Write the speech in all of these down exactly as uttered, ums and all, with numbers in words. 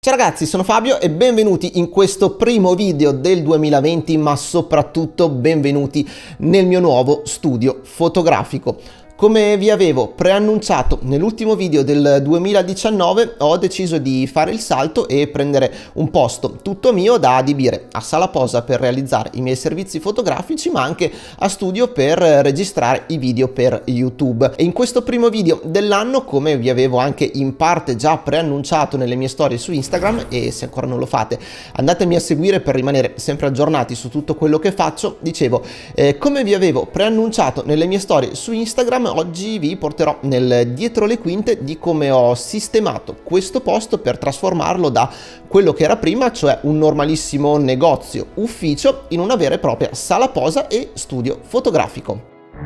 Ciao ragazzi, sono Fabio e benvenuti in questo primo video del duemilaventi, ma soprattutto benvenuti nel mio nuovo studio fotografico. Come vi avevo preannunciato nell'ultimo video del duemiladiciannove, ho deciso di fare il salto e prendere un posto tutto mio da adibire a sala posa per realizzare i miei servizi fotografici, ma anche a studio per registrare i video per YouTube. E in questo primo video dell'anno, come vi avevo anche in parte già preannunciato nelle mie storie su Instagram, e se ancora non lo fate andatemi a seguire per rimanere sempre aggiornati su tutto quello che faccio, dicevo, eh, come vi avevo preannunciato nelle mie storie su Instagram, oggi vi porterò nel dietro le quinte di come ho sistemato questo posto per trasformarlo da quello che era prima, cioè un normalissimo negozio ufficio, in una vera e propria sala posa e studio fotografico.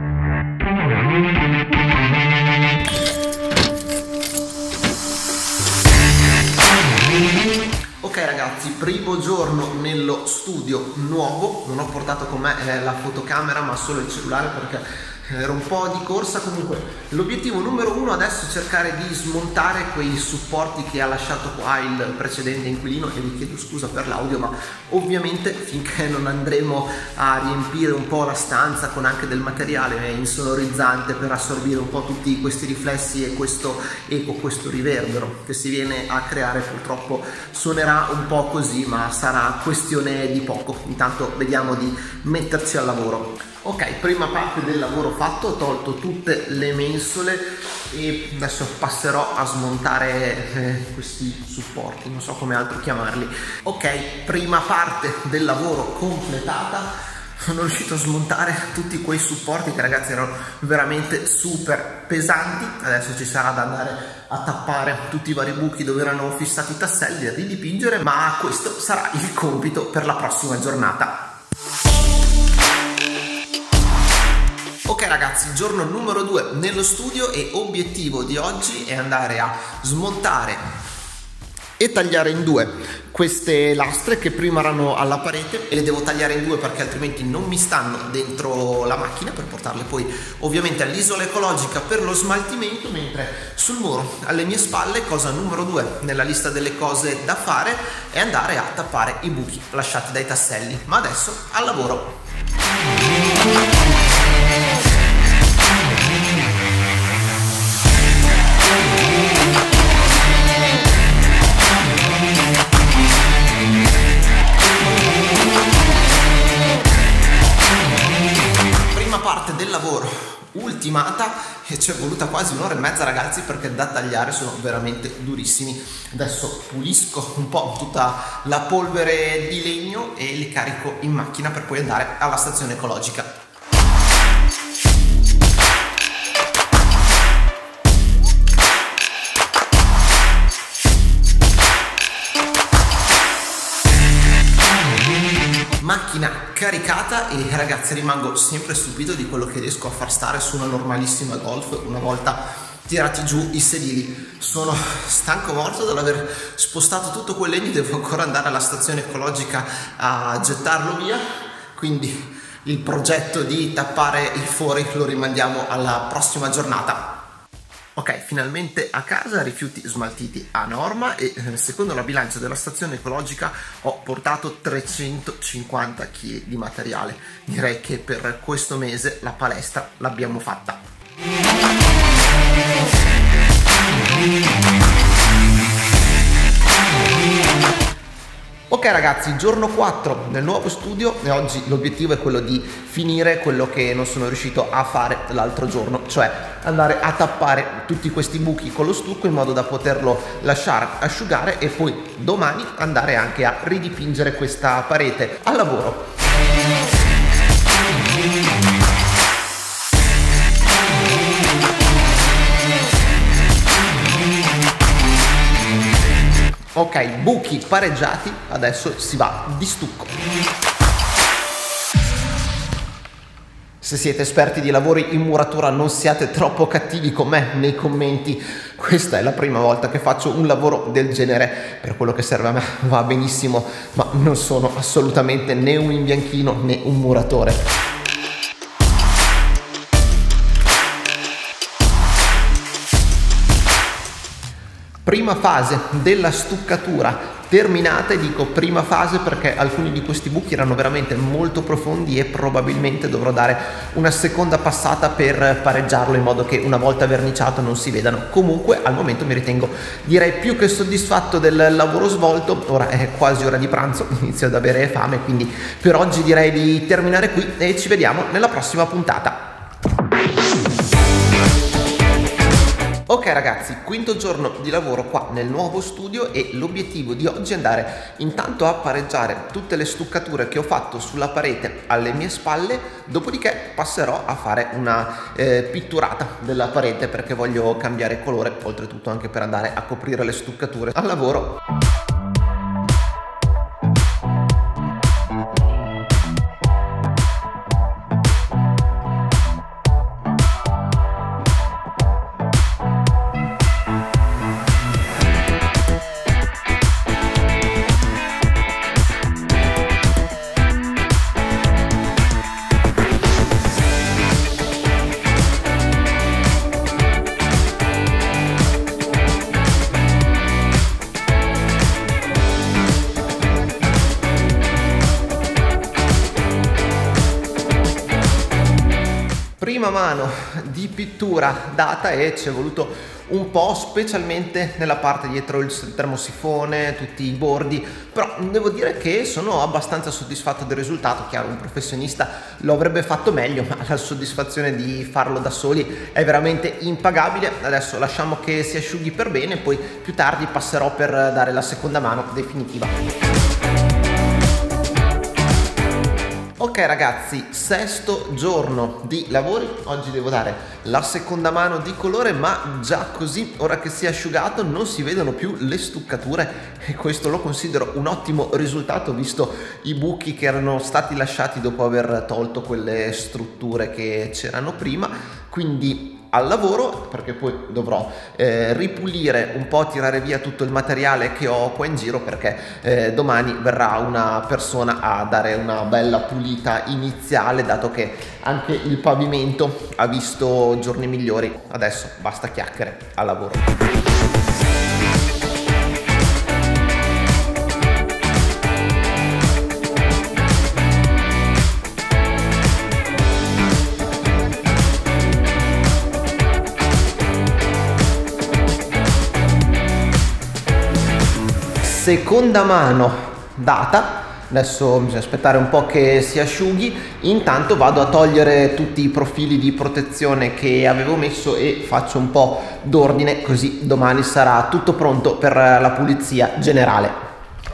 Ok ragazzi, primo giorno nello studio nuovo, non ho portato con me eh, la fotocamera ma solo il cellulare perché ero un po' di corsa. Comunque l'obiettivo numero uno adesso è cercare di smontare quei supporti che ha lasciato qua il precedente inquilino, e vi chiedo scusa per l'audio, ma ovviamente finché non andremo a riempire un po' la stanza con anche del materiale insonorizzante per assorbire un po' tutti questi riflessi e questo eco, questo riverbero che si viene a creare, purtroppo suonerà un po' così, ma sarà questione di poco. Intanto vediamo di metterci al lavoro. Ok, prima parte del lavoro fatto, ho tolto tutte le mensole e adesso passerò a smontare eh, questi supporti, non so come altro chiamarli. Ok, prima parte del lavoro completata. Sono riuscito a smontare tutti quei supporti che ragazzi erano veramente super pesanti. Adesso ci sarà da andare a tappare tutti i vari buchi dove erano fissati i tasselli e ridipingere, ma questo sarà il compito per la prossima giornata. Ok ragazzi, giorno numero due nello studio e obiettivo di oggi è andare a smontare e tagliare in due queste lastre che prima erano alla parete, e le devo tagliare in due perché altrimenti non mi stanno dentro la macchina per portarle poi ovviamente all'isola ecologica per lo smaltimento, mentre sul muro alle mie spalle, cosa numero due nella lista delle cose da fare, è andare a tappare i buchi lasciati dai tasselli. Ma adesso al lavoro. Prima parte del lavoro ultimata, e ci è voluta quasi un'ora e mezza ragazzi perché da tagliare sono veramente durissimi. Adesso pulisco un po' tutta la polvere di legno e li carico in macchina per poi andare alla stazione ecologica. Macchina caricata, e ragazzi rimango sempre stupito di quello che riesco a far stare su una normalissima Golf una volta tirati giù i sedili. Sono stanco morto dall'aver spostato tutto quel legno, devo ancora andare alla stazione ecologica a gettarlo via, quindi il progetto di tappare i fori lo rimandiamo alla prossima giornata. Ok, finalmente a casa, rifiuti smaltiti a norma, e secondo la bilancia della stazione ecologica ho portato trecentocinquanta chili di materiale. Direi che per questo mese la palestra l'abbiamo fatta. Ok ragazzi, giorno quattro nel nuovo studio, e oggi l'obiettivo è quello di finire quello che non sono riuscito a fare l'altro giorno, cioè andare a tappare tutti questi buchi con lo stucco in modo da poterlo lasciare asciugare e poi domani andare anche a ridipingere questa parete. Al lavoro! Ok, buchi pareggiati, adesso si va di stucco. Se siete esperti di lavori in muratura non siate troppo cattivi con me nei commenti. Questa è la prima volta che faccio un lavoro del genere. Per quello che serve a me va benissimo, ma non sono assolutamente né un imbianchino né un muratore. prima fase della stuccatura terminata, e dico prima fase perché alcuni di questi buchi erano veramente molto profondi e probabilmente dovrò dare una seconda passata per pareggiarlo in modo che una volta verniciato non si vedano. Comunque al momento mi ritengo, direi, più che soddisfatto del lavoro svolto. Ora è quasi ora di pranzo, inizio ad avere fame, quindi per oggi direi di terminare qui e ci vediamo nella prossima puntata. Ok ragazzi, quinto giorno di lavoro qua nel nuovo studio e l'obiettivo di oggi è andare intanto a pareggiare tutte le stuccature che ho fatto sulla parete alle mie spalle, dopodiché passerò a fare una eh, pitturata della parete perché voglio cambiare colore, oltretutto anche per andare a coprire le stuccature al lavoro. Prima mano di pittura data e ci è voluto un po', specialmente nella parte dietro il termosifone, tutti i bordi, però devo dire che sono abbastanza soddisfatto del risultato. Chiaro, un professionista lo avrebbe fatto meglio, ma la soddisfazione di farlo da soli è veramente impagabile. Adesso lasciamo che si asciughi per bene, poi più tardi passerò per dare la seconda mano definitiva. Ok ragazzi, sesto giorno di lavori, oggi devo dare la seconda mano di colore, ma già così, ora che si è asciugato, non si vedono più le stuccature e questo lo considero un ottimo risultato visto i buchi che erano stati lasciati dopo aver tolto quelle strutture che c'erano prima. Quindi al lavoro, perché poi dovrò eh, ripulire un po', tirare via tutto il materiale che ho qua in giro, perché eh, domani verrà una persona a dare una bella pulita iniziale, dato che anche il pavimento ha visto giorni migliori. Adesso basta chiacchiere, al lavoro. Seconda mano data, adesso bisogna aspettare un po' che si asciughi. Intanto vado a togliere tutti i profili di protezione che avevo messo e faccio un po' d'ordine, così domani sarà tutto pronto per la pulizia generale.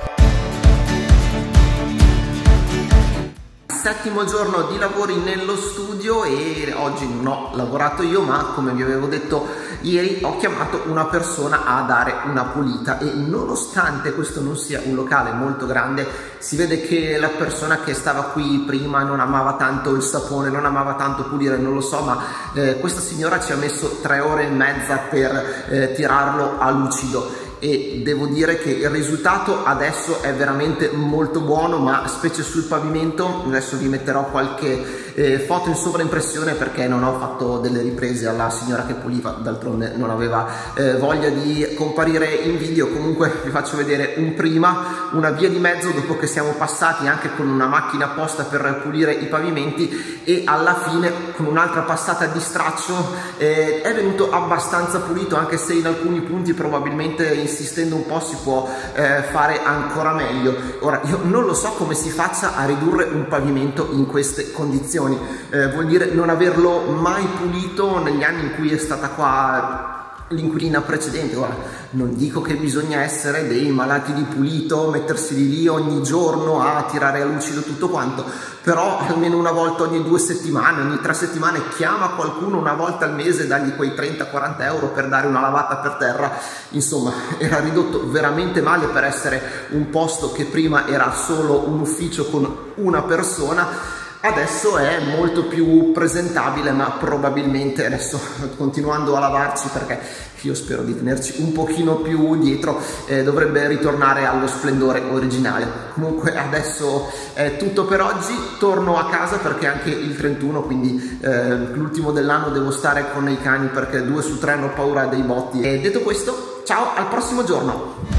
Settimo giorno di lavori nello studio e oggi non ho lavorato io, ma come vi avevo detto ieri ho chiamato una persona a dare una pulita e nonostante questo non sia un locale molto grande, si vede che la persona che stava qui prima non amava tanto il sapone, non amava tanto pulire, non lo so, ma eh, questa signora ci ha messo tre ore e mezza per eh, tirarlo a lucido. E devo dire che il risultato adesso è veramente molto buono, ma specie sul pavimento. Adesso vi metterò qualche eh, foto in sovraimpressione perché non ho fatto delle riprese alla signora che puliva, d'altronde non aveva eh, voglia di comparire in video. Comunque vi faccio vedere un prima, una via di mezzo dopo che siamo passati anche con una macchina apposta per pulire i pavimenti e alla fine con un'altra passata di straccio eh, è venuto abbastanza pulito, anche se in alcuni punti probabilmente insistendo un po' si può eh, fare ancora meglio. Ora io non lo so come si faccia a ridurre un pavimento in queste condizioni, eh, vuol dire non averlo mai pulito negli anni in cui è stata qua l'inquilina precedente. Ora non dico che bisogna essere dei malati di pulito, mettersi di lì ogni giorno a tirare a lucido tutto quanto, però almeno una volta ogni due settimane, ogni tre settimane chiama qualcuno una volta al mese, dagli quei trenta quaranta euro per dare una lavata per terra. Insomma, era ridotto veramente male per essere un posto che prima era solo un ufficio con una persona. Adesso è molto più presentabile, ma probabilmente adesso, continuando a lavarci, perché io spero di tenerci un pochino più dietro, eh, dovrebbe ritornare allo splendore originale. Comunque adesso è tutto per oggi, torno a casa perché anche il trentuno, quindi eh, l'ultimo dell'anno, devo stare con i cani perché due su tre hanno paura dei botti. E detto questo, ciao, al prossimo giorno.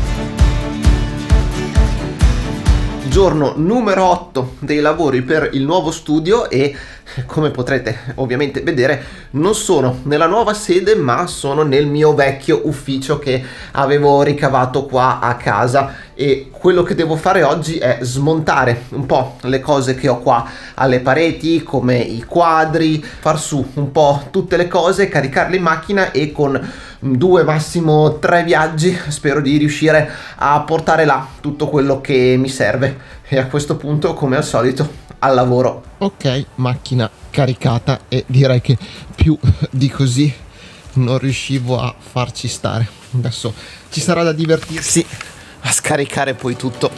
Giorno numero otto dei lavori per il nuovo studio e come potrete ovviamente vedere non sono nella nuova sede ma sono nel mio vecchio ufficio che avevo ricavato qua a casa, e quello che devo fare oggi è smontare un po' le cose che ho qua alle pareti come i quadri, far su un po' tutte le cose, caricarle in macchina e con due massimo tre viaggi spero di riuscire a portare là tutto quello che mi serve. E a questo punto, come al solito, al lavoro. Ok, macchina caricata, e direi che più di così non riuscivo a farci stare. Adesso ci sarà da divertirsi a scaricare poi tutto.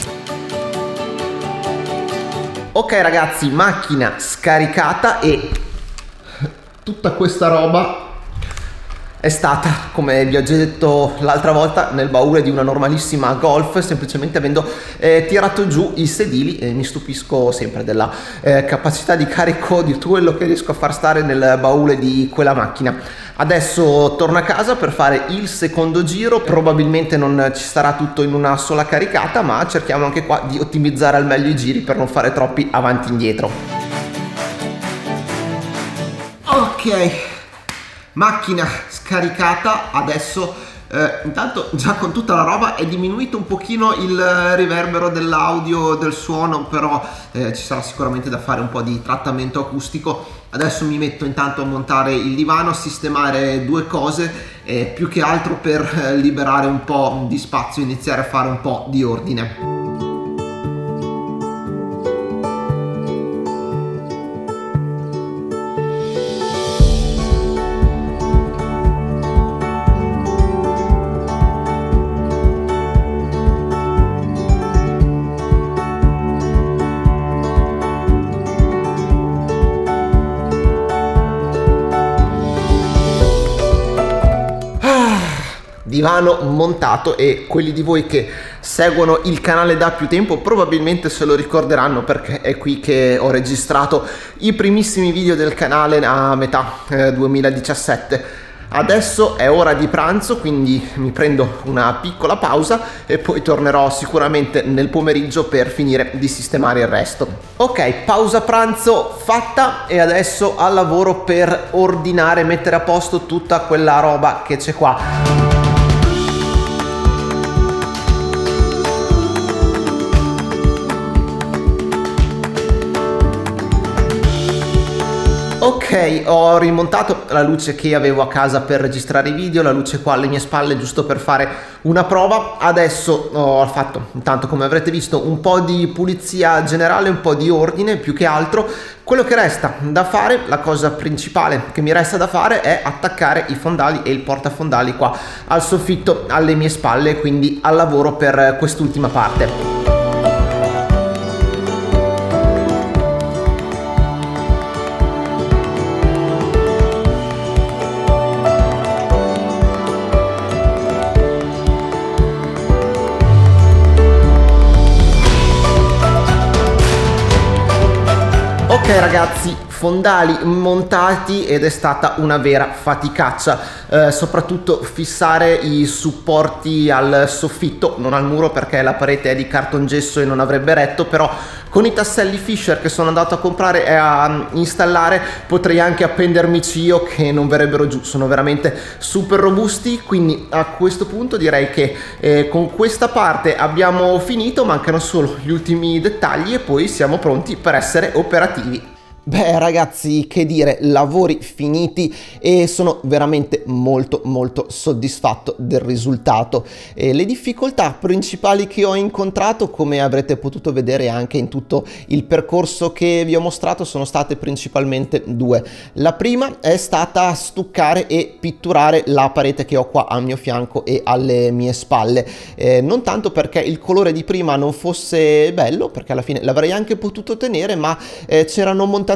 Ok ragazzi, macchina scaricata e tutta questa roba è stata, come vi ho già detto l'altra volta, nel baule di una normalissima Golf, semplicemente avendo eh, tirato giù i sedili, e mi stupisco sempre della eh, capacità di carico di tutto quello che riesco a far stare nel baule di quella macchina. Adesso torno a casa per fare il secondo giro, probabilmente non ci sarà tutto in una sola caricata, ma cerchiamo anche qua di ottimizzare al meglio i giri per non fare troppi avanti e indietro. Ok, macchina scaricata. Adesso eh, intanto già con tutta la roba è diminuito un pochino il riverbero dell'audio, del suono, però eh, ci sarà sicuramente da fare un po' di trattamento acustico. Adesso mi metto intanto a montare il divano, a sistemare due cose, eh, più che altro per eh, liberare un po' di spazio, iniziare a fare un po' di ordine. Divano montato, e quelli di voi che seguono il canale da più tempo probabilmente se lo ricorderanno, perché è qui che ho registrato i primissimi video del canale a metà eh, duemiladiciassette. Adesso è ora di pranzo, quindi mi prendo una piccola pausa e poi tornerò sicuramente nel pomeriggio per finire di sistemare il resto. Ok, pausa pranzo fatta e adesso al lavoro per ordinare, mettere a posto tutta quella roba che c'è qua. Ok, ho rimontato la luce che avevo a casa per registrare i video, la luce qua alle mie spalle giusto per fare una prova. Adesso ho fatto, intanto come avrete visto, un po' di pulizia generale, un po' di ordine più che altro. Quello che resta da fare, la cosa principale che mi resta da fare è attaccare i fondali e il portafondali qua al soffitto alle mie spalle, quindi al lavoro per quest'ultima parte. Ok ragazzi, fondali montati ed è stata una vera faticaccia, eh, soprattutto fissare i supporti al soffitto, non al muro perché la parete è di cartongesso e non avrebbe retto, però con i tasselli Fisher che sono andato a comprare e a installare potrei anche appendermici io che non verrebbero giù, sono veramente super robusti. Quindi a questo punto direi che eh, con questa parte abbiamo finito, mancano solo gli ultimi dettagli e poi siamo pronti per essere operativi. Beh ragazzi, che dire, lavori finiti e sono veramente molto molto soddisfatto del risultato. E le difficoltà principali che ho incontrato, come avrete potuto vedere anche in tutto il percorso che vi ho mostrato, sono state principalmente due. La prima è stata stuccare e pitturare la parete che ho qua al mio fianco e alle mie spalle, eh, non tanto perché il colore di prima non fosse bello, perché alla fine l'avrei anche potuto tenere, ma eh, c'erano montati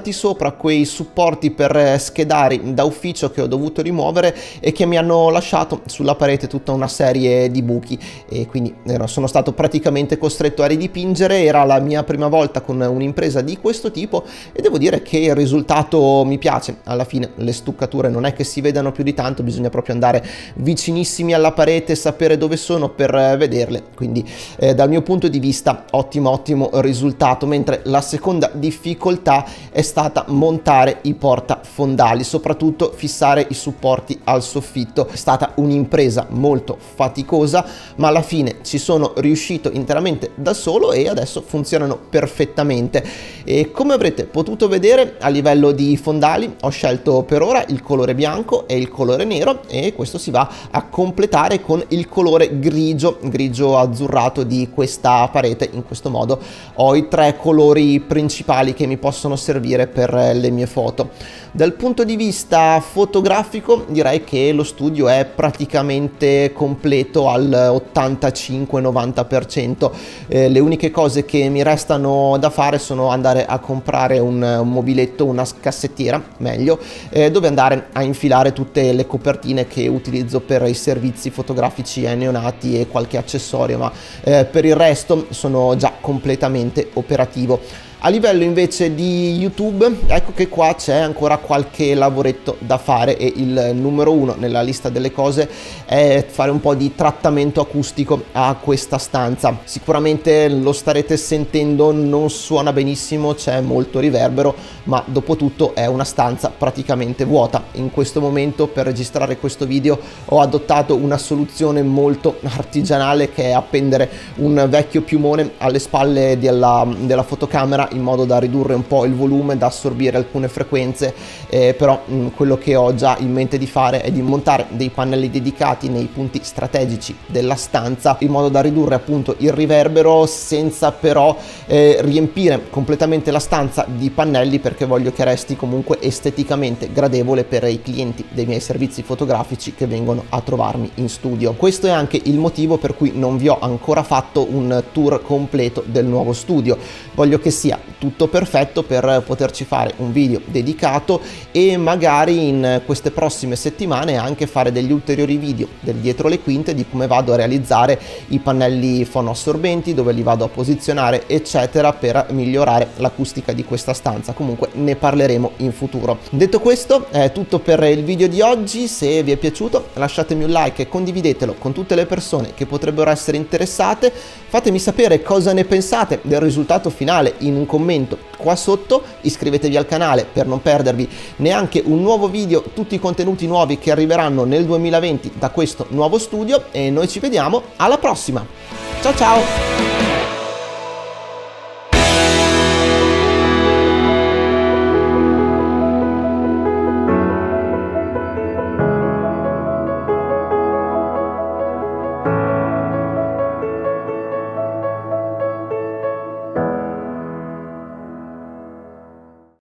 stati sopra quei supporti per schedari da ufficio che ho dovuto rimuovere e che mi hanno lasciato sulla parete tutta una serie di buchi, e quindi sono stato praticamente costretto a ridipingere. Era la mia prima volta con un'impresa di questo tipo e devo dire che il risultato mi piace. Alla fine le stuccature non è che si vedano più di tanto, bisogna proprio andare vicinissimi alla parete e sapere dove sono per vederle, quindi eh, dal mio punto di vista ottimo ottimo risultato. Mentre la seconda difficoltà è stata montare i portafondali, soprattutto fissare i supporti al soffitto. È stata un'impresa molto faticosa, ma alla fine ci sono riuscito interamente da solo e adesso funzionano perfettamente. E come avrete potuto vedere, a livello di fondali ho scelto per ora il colore bianco e il colore nero, e questo si va a completare con il colore grigio grigio azzurrato di questa parete. In questo modo ho i tre colori principali che mi possono servire per le mie foto. Dal punto di vista fotografico direi che lo studio è praticamente completo al ottantacinque novanta per cento. Eh, le uniche cose che mi restano da fare sono andare a comprare un, un mobiletto, una cassettiera meglio, eh, dove andare a infilare tutte le copertine che utilizzo per i servizi fotografici ai neonati e qualche accessorio, ma eh, per il resto sono già completamente operativo. A livello invece di YouTube, ecco che qua c'è ancora qualche lavoretto da fare, e il numero uno nella lista delle cose è fare un po' di trattamento acustico a questa stanza. Sicuramente lo starete sentendo, non suona benissimo, c'è molto riverbero, ma dopo tutto è una stanza praticamente vuota. In questo momento, per registrare questo video, ho adottato una soluzione molto artigianale, che è appendere un vecchio piumone alle spalle della, della fotocamera, in modo da ridurre un po' il volume, da assorbire alcune frequenze, eh, però mh, quello che ho già in mente di fare è di montare dei pannelli dedicati nei punti strategici della stanza, in modo da ridurre appunto il riverbero, senza però eh, riempire completamente la stanza di pannelli, perché voglio che resti comunque esteticamente gradevole per i clienti dei miei servizi fotografici che vengono a trovarmi in studio. Questo è anche il motivo per cui non vi ho ancora fatto un tour completo del nuovo studio. Voglio che sia tutto perfetto per poterci fare un video dedicato, e magari in queste prossime settimane anche fare degli ulteriori video del dietro le quinte di come vado a realizzare i pannelli fonoassorbenti, dove li vado a posizionare eccetera, per migliorare l'acustica di questa stanza. Comunque ne parleremo in futuro. Detto questo, è tutto per il video di oggi. Se vi è piaciuto lasciatemi un like e condividetelo con tutte le persone che potrebbero essere interessate. Fatemi sapere cosa ne pensate del risultato finale in un commento qua sotto, iscrivetevi al canale per non perdervi neanche un nuovo video, tutti i contenuti nuovi che arriveranno nel duemilaventi da questo nuovo studio, e noi ci vediamo alla prossima. Ciao ciao!